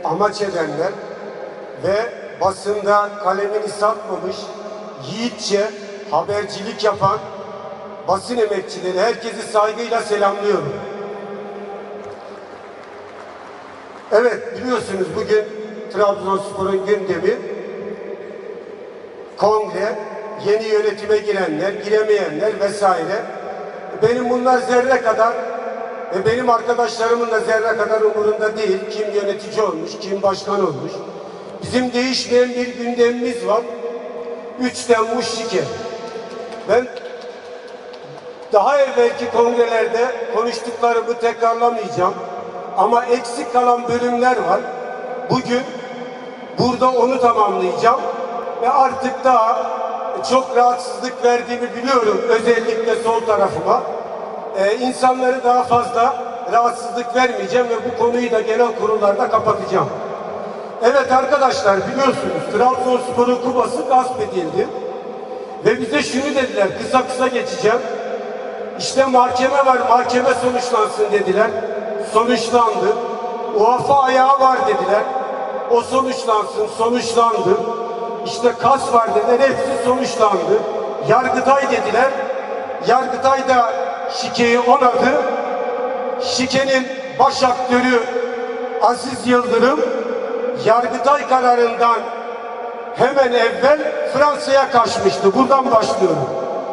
amaç edenler ve basında kalemini satmamış, yiğitçe habercilik yapan basın emekçileri, herkesi saygıyla selamlıyorum. Evet, biliyorsunuz bugün Trabzonspor'un gündemi kongre, yeni yönetime girenler, giremeyenler vesaire. Benim bunlar zerre kadar ve benim arkadaşlarımın da zerre kadar umurunda değil. Kim yönetici olmuş, kim başkan olmuş. Bizim değişmeyen bir gündemimiz var. 3 Temmuz şike. Ben daha evvelki kongrelerde konuştuklarımı tekrarlamayacağım. Ama eksik kalan bölümler var. Bugün burada onu tamamlayacağım. Ve artık daha çok rahatsızlık verdiğimi biliyorum. Özellikle sol tarafıma. İnsanları daha fazla rahatsızlık vermeyeceğim ve bu konuyu da genel kurullarda kapatacağım. Evet arkadaşlar, biliyorsunuz Trabzonspor'un kupası gasp edildi. Ve bize şunu dediler, kısa geçeceğim. İşte mahkeme var, mahkeme sonuçlansın dediler. Sonuçlandı. UEFA ayağı var dediler. O sonuçlansın, sonuçlandı. İşte kas var dediler, hepsi sonuçlandı. Yargıtay dediler. Yargıtay da şikeyi onadı. Şikenin baş aktörü Aziz Yıldırım, Yargıtay kararından hemen evvel Fransa'ya kaçmıştı. Buradan başlıyorum.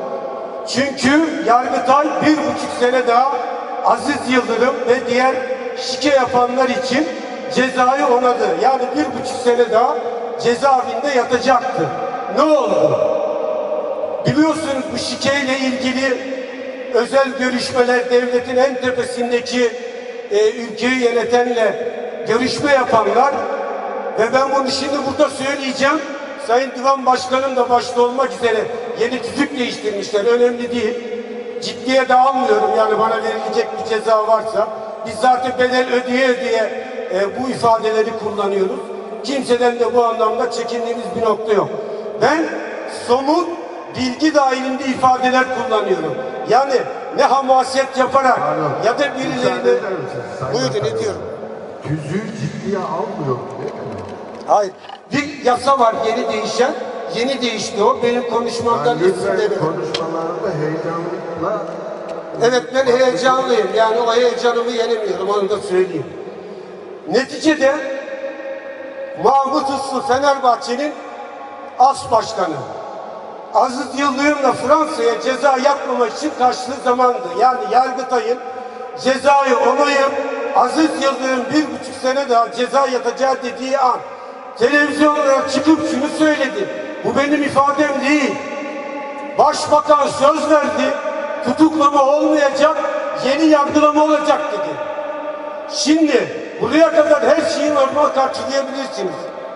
Çünkü Yargıtay 1,5 sene daha Aziz Yıldırım ve diğer şike yapanlar için cezayı onadı. Yani 1,5 sene daha cezaevinde yatacaktı. Ne oldu? Biliyorsunuz bu şikeyle ilgili özel görüşmeler, devletin en tepesindeki ülkeyi yönetenle görüşme yapanlar ve ben bunu şimdi burada söyleyeceğim. Sayın Divan Başkanım da başta olmak üzere yeni tüzük değiştirmişler. Önemli değil. Ciddiye de almıyorum. Yani bana verilecek bir ceza varsa biz zaten bedel ödeye bu ifadeleri kullanıyoruz. Kimseden de bu anlamda çekindiğimiz bir nokta yok. Ben somut bilgi dahilinde ifadeler kullanıyorum. Yani ne hamaset yaparak ya da birilerine... Buyurun, ne diyorum? Tüzüğü ciddiye almıyor değil mi? Hayır. Bir yasa var yeni değişen. Yeni değişti o. Benim konuşmamdan isimleri. Konuşmalarında heyecanlıkla... Evet, ben heyecanlıyım. Yani o heyecanımı yenemiyorum. Onu da söyleyeyim. Neticede Mahmut Uslu Fenerbahçe'nin as başkanı Aziz Yıldırım'la Fransa'ya ceza yapmamak için kaçtığı zamandı. Yani Yargıtay'ın cezayı onayıp Aziz Yıldırım 1,5 sene daha ceza yatacağı dediği an televizyonlara çıkıp şunu söyledi. Bu benim ifadem değil. Başbakan söz verdi. Tutuklama olmayacak, yeni yargılama olacak dedi. Şimdi buraya kadar her şeyi normal karşılayabilirsiniz.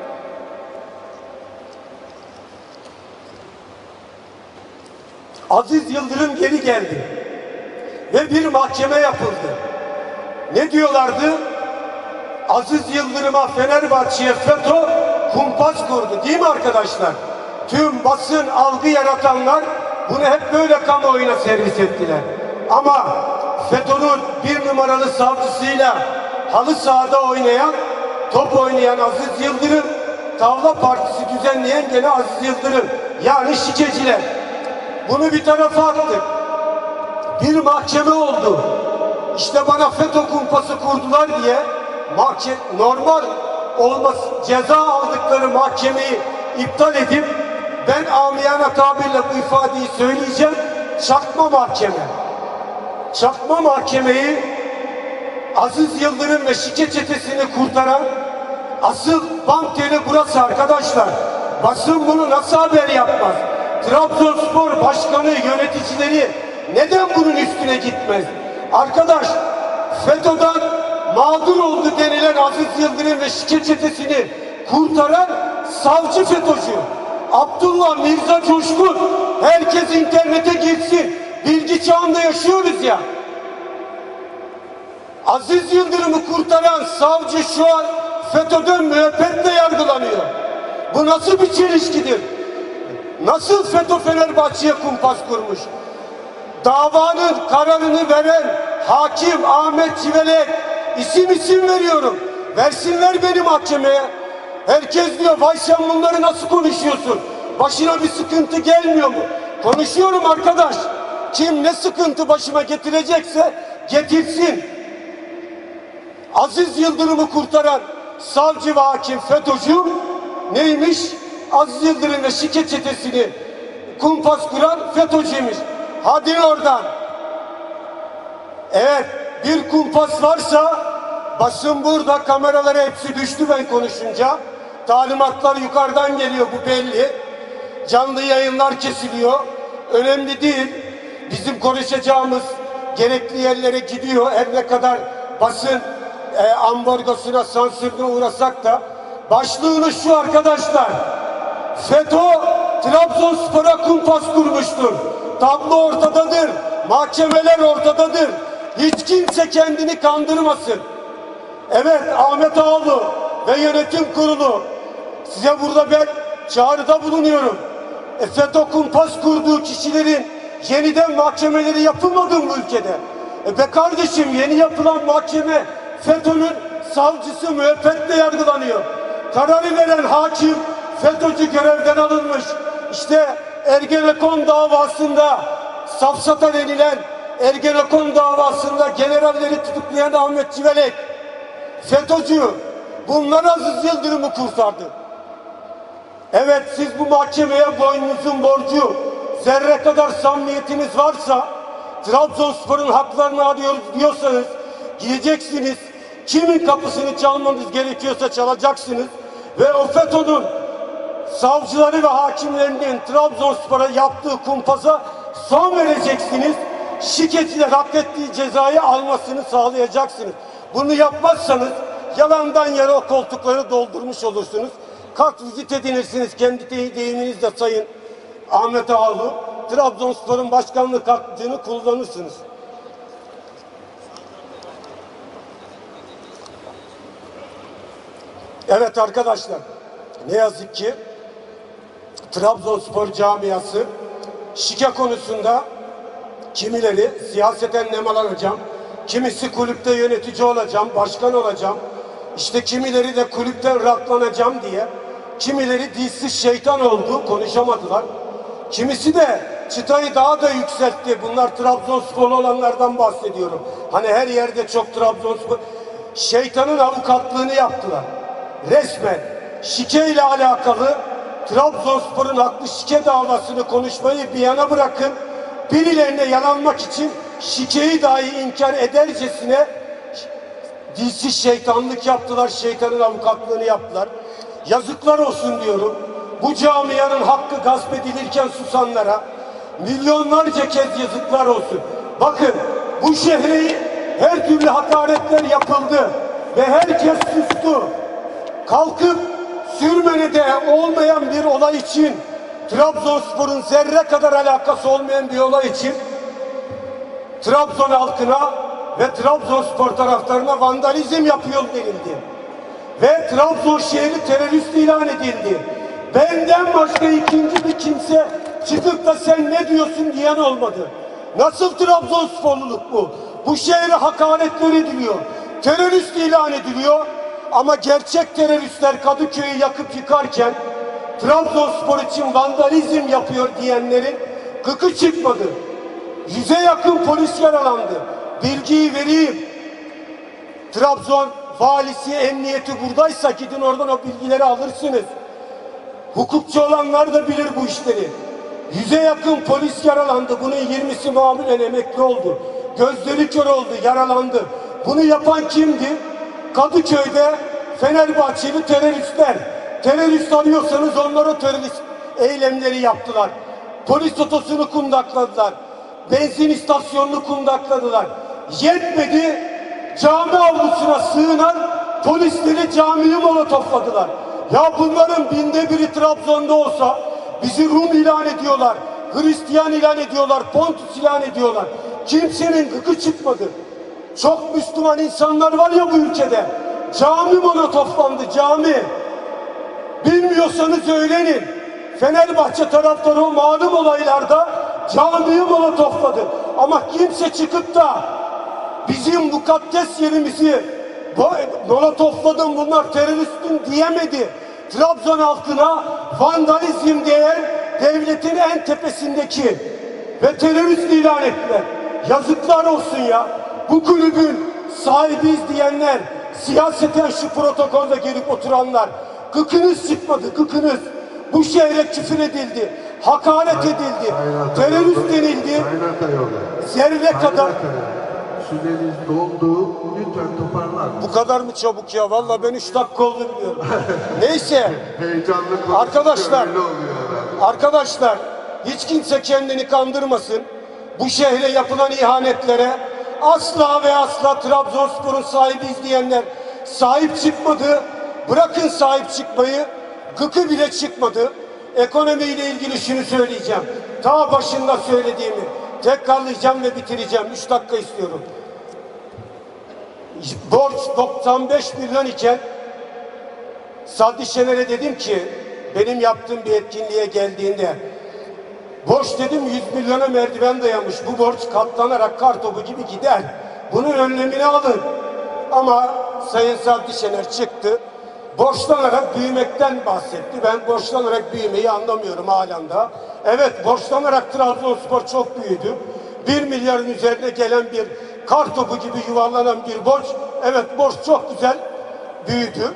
Aziz Yıldırım geri geldi ve bir mahkeme yapıldı. Ne diyorlardı? Aziz Yıldırım'a, Fenerbahçe'ye FETÖ kumpas kurdu, değil mi arkadaşlar? Tüm basın, algı yaratanlar bunu hep böyle kamuoyuna servis ettiler. Ama FETÖ'nün 1 numaralı savcısıyla halı sahada oynayan, top oynayan Aziz Yıldırım, tavla partisi düzenleyen gene Aziz Yıldırım. Yani şikeciler. Bunu bir tarafa attık. Bir mahkeme oldu. İşte bana FETÖ kumpası kurdular diye normal olması, ceza aldıkları mahkemeyi iptal edip ben amiyane tabirle bu ifadeyi söyleyeceğim. Çakma mahkeme. Çakma mahkemeyi Aziz Yıldırım ve şike çetesini kurtaran asıl bank yeri burası arkadaşlar. Basın bunu nasıl haber yapmaz? Trabzonspor başkanı, yöneticileri neden bunun üstüne gitmez? Arkadaş, FETÖ'den mağdur oldu denilen Aziz Yıldırım ve şike çetesini kurtaran savcı FETÖ'cü Abdullah Mirza Coşkun. Herkes internete girsin. Bilgi çağında yaşıyoruz ya. Aziz Yıldırım'ı kurtaran savcı şu an FETÖ'den müebbetle yargılanıyor. Bu nasıl bir çelişkidir? Nasıl FETÖ Fenerbahçe'ye kumpas kurmuş? Davanın kararını veren hakim Ahmet Çivelek, isim veriyorum, Versinler beni mahkemeye. Herkes diyor vay sen bunları nasıl konuşuyorsun? Başına bir sıkıntı gelmiyor mu? Konuşuyorum arkadaş. Kim ne sıkıntı başıma getirecekse getirsin. Aziz Yıldırım'ı kurtaran savcı ve hakim FETÖ'cü neymiş? Aziz Yıldırım ve şike çetesini kumpas kuran FETÖ'cüymüş. Hadi oradan. Evet, bir kumpas varsa basın burada, kameralara hepsi düştü ben konuşunca. Talimatlar yukarıdan geliyor, bu belli. Canlı yayınlar kesiliyor. Önemli değil. Bizim konuşacağımız gerekli yerlere gidiyor. Her ne kadar basın ambargosuna, sansürüne uğrasak da başlığını şu arkadaşlar. FETÖ Trabzonspor'a kumpas kurmuştur. Tablo ortadadır. Mahkemeler ortadadır. Hiç kimse kendini kandırmasın. Evet, Ahmet Ağaoğlu ve yönetim kurulu, size burada ben çağrıda bulunuyorum. FETÖ kumpas kurduğu kişilerin yeniden mahkemeleri yapılmadı mı bu ülkede? Be kardeşim, yeni yapılan mahkeme FETÖ'nün savcısı müebbetle yargılanıyor. Kararı veren hakim FETÖ'cü görevden alınmış. İşte Ergenekon davasında, safsata denilen Ergenekon davasında generalleri tutuklayan Ahmet Civelek FETÖ'cü. Bunlar Aziz Yıldırım'ı kurtardı. Evet, siz bu mahkemeye boynunuzun borcu, zerre kadar samimiyetiniz varsa, Trabzonspor'un haklarını arıyoruz diyorsanız gideceksiniz. Kimin kapısını çalmanız gerekiyorsa çalacaksınız ve o FETÖ'nün savcıları ve hakimlerinin Trabzonspor'a yaptığı kumpasa son vereceksiniz. Şikeciler hak ettiği cezayı almasını sağlayacaksınız. Bunu yapmazsanız yalandan yere o koltukları doldurmuş olursunuz. Kart vizit edinirsiniz. Kendi deyiminizle Sayın Ahmet Ağaoğlu. Trabzonspor'un başkanlık hakkını kullanırsınız. Evet arkadaşlar, ne yazık ki Trabzonspor camiası şike konusunda kimileri siyaseten nemal alacağım, kimisi kulüpte yönetici olacağım, başkan olacağım, işte kimileri de kulüpten raklanacağım diye, kimileri dilsiz şeytan oldu, konuşamadılar. Kimisi de çıtayı daha da yükseltti. Bunlar Trabzonsporlu olanlardan bahsediyorum. Hani her yerde çok Trabzonspor. Şeytanın avukatlığını yaptılar. Resmen şike ile alakalı Trabzonspor'un haklı şike davasını konuşmayı bir yana bırakın. Birilerine yalanmak için şikeyi dahi inkar edercesine dilsiz şeytanlık yaptılar. Şeytanın avukatlığını yaptılar. Yazıklar olsun diyorum. Bu camianın hakkı gasp edilirken susanlara milyonlarca kez yazıklar olsun. Bakın, bu şehre her türlü hakaretler yapıldı ve herkes sustu. Kalkıp Sürmene'de olmayan bir olay için, Trabzonspor'un zerre kadar alakası olmayan bir olay için Trabzon halkına ve Trabzonspor taraftarına vandalizm yapıyor denildi. Ve Trabzon şehri terörist ilan edildi. Benden başka ikinci bir kimse çıkıp da sen ne diyorsun diyen olmadı. Nasıl Trabzonsporluluk bu? Bu şehre hakaretler ediliyor. Terörist ilan ediliyor. Ama gerçek teröristler Kadıköy'ü yakıp yıkarken Trabzonspor için vandalizm yapıyor diyenlerin gıkı çıkmadı. 100'e yakın polis yaralandı. Bilgiyi vereyim. Trabzon valisi, emniyeti buradaysa gidin oradan o bilgileri alırsınız. Hukukçu olanlar da bilir bu işleri. 100'e yakın polis yaralandı. Bunun 20'si mamulen emekli oldu. Gözleri kör oldu, yaralandı. Bunu yapan kimdi? Kadıköy'de Fenerbahçeli teröristler. Terörist arıyorsanız onlara terörist eylemleri yaptılar. Polis otosunu kundakladılar. Benzin istasyonunu kundakladılar. Yetmedi, cami avlusuna sığınan polisleri camiyi molotofladılar. Ya bunların 1/1000'i Trabzon'da olsa bizi Rum ilan ediyorlar, Hristiyan ilan ediyorlar, Pontus ilan ediyorlar. Kimsenin gıkı çıkmadı. Çok Müslüman insanlar var ya bu ülkede. Cami molotoflandı, cami. Bilmiyorsanız öğrenin. Fenerbahçe taraftarı o malum olaylarda camiyi molotofladı. Ama kimse çıkıp da bizim mukaddes yerimizi Molotofladım bunlar teröristin diyemedi. Trabzon halkına vandalizm diyen devletin en tepesindeki ve terörist ilan ettiler. Yazıklar olsun ya. Bu kulübün sahibiyiz diyenler, siyaseten şu protokolde gelip oturanlar, gıkınız çıkmadı, gıkınız. Bu şehre küfür edildi, hakaret edildi, terörist denildi. Zerre kadar. Süreniz doldu. Lütfen toparlar. Bu kadar mı çabuk ya? Vallahi ben 3 dakika oldu biliyorum. Neyse. Heyecanlı konuşunca Arkadaşlar, öyle oluyor herhalde. arkadaşlar hiç kimse kendini kandırmasın. Bu şehre yapılan ihanetlere asla ve asla Trabzonspor'un sahibiyiz diyenler sahip çıkmadı. Bırakın sahip çıkmayı, gıkı bile çıkmadı. Ekonomiyle ilgili şunu söyleyeceğim. Ta başında söylediğimi tekrarlayacağım ve bitireceğim. 3 dakika istiyorum. Borç 95 milyon iken Sadri Şener'e dedim ki benim yaptığım bir etkinliğe geldiğinde borç dedim 100 milyona merdiven dayamış. Bu borç katlanarak kartopu gibi gider. Bunun önlemini alın. Ama Sayın Sadri Şener çıktı. Borçlanarak büyümekten bahsetti. Ben borçlanarak büyümeyi anlamıyorum halen daha. Evet, borçlanarak Trabzonspor çok büyüdü. 1 milyarın üzerine gelen bir kartopu gibi yuvarlanan bir borç. Evet, borç çok güzel büyüdü.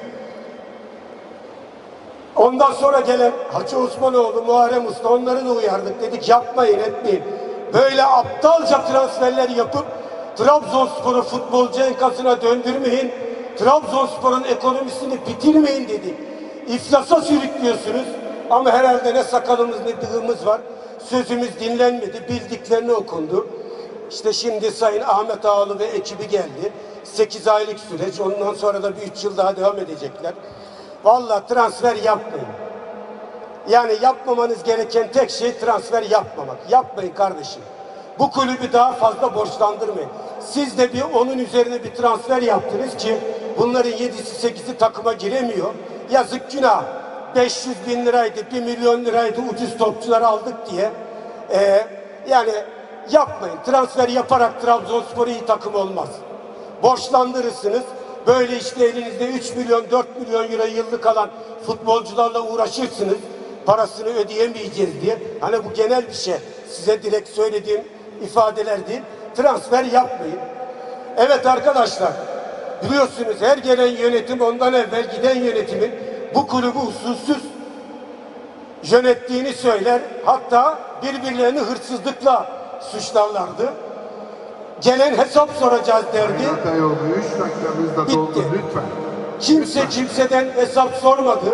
Ondan sonra gelen Hacı Osmanoğlu, Muharrem Usta, onları da uyardık. Dedik yapmayın, etmeyin. Böyle aptalca transferler yapıp Trabzonspor'u futbolcu enkazına döndürmeyin. Trabzonspor'un ekonomisini bitirmeyin dedik. İflasa sürüklüyorsunuz. Ama herhalde ne sakalımız ne bıyığımız var. Sözümüz dinlenmedi. Bildiklerini okundu. İşte şimdi Sayın Ahmet Ağalı ve ekibi geldi. 8 aylık süreç. Ondan sonra da bir 3 yıl daha devam edecekler. Vallahi transfer yapmayın. Yani yapmamanız gereken tek şey transfer yapmamak. Yapmayın kardeşim. Bu kulübü daha fazla borçlandırmayın. Siz de bir onun üzerine bir transfer yaptınız ki bunların 7'si 8'i takıma giremiyor. Yazık günah. 500 bin liraydı, 1 milyon liraydı ucuz topçuları aldık diye. Yani yapmayın. Transfer yaparak Trabzonspor iyi takım olmaz. Borçlandırırsınız. Böyle işte elinizde 3 milyon, 4 milyon euro yıllık alan futbolcularla uğraşırsınız. Parasını ödeyemeyeceğiz diye. Hani bu genel bir şey. Size direkt söylediğim ifadeler değil. Transfer yapmayın. Evet arkadaşlar, biliyorsunuz her gelen yönetim ondan evvel giden yönetimin bu kulübü usulsüz yönettiğini söyler. Hatta birbirlerini hırsızlıkla suçlarlardı. Gelen hesap soracağız derdi. 3 dakikamız da doldu lütfen. Kimse kimseden hesap sormadı.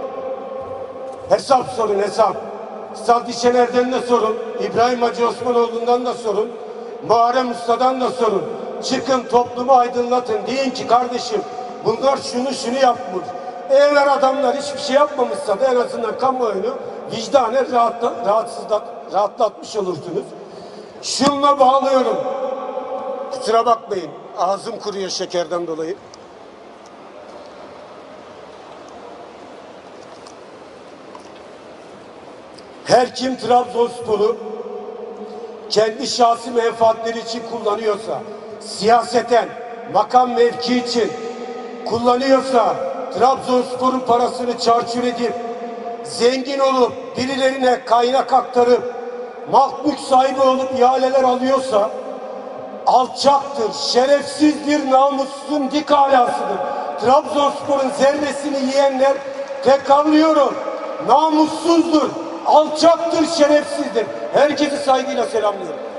Hesap sorun, hesap. Sadri Şener'den de sorun. İbrahim Hacı Osmanoğlu'ndan da sorun. Muharrem Usta'dan da sorun. Çıkın toplumu aydınlatın. Deyin ki kardeşim bunlar şunu yapmış. Eğer adamlar hiçbir şey yapmamışsa da en azından kamuoyunu vicdanen rahatlatmış olursunuz. Şununla bağlıyorum. Kusura bakmayın. Ağzım kuruyor şekerden dolayı. Her kim Trabzonspor'u kendi şahsi menfaatleri için kullanıyorsa, siyaseten, makam mevki için kullanıyorsa, Trabzonspor'un parasını çarçur edip, zengin olup, birilerine kaynak aktarıp, mal mülk sahibi olup ihaleler alıyorsa, alçaktır, şerefsizdir, namussuzun dik alasıdır. Trabzonspor'un zerresini yiyenler, tekrarlıyorum, namussuzdur, alçaktır, şerefsizdir. Herkesi saygıyla selamlıyorum.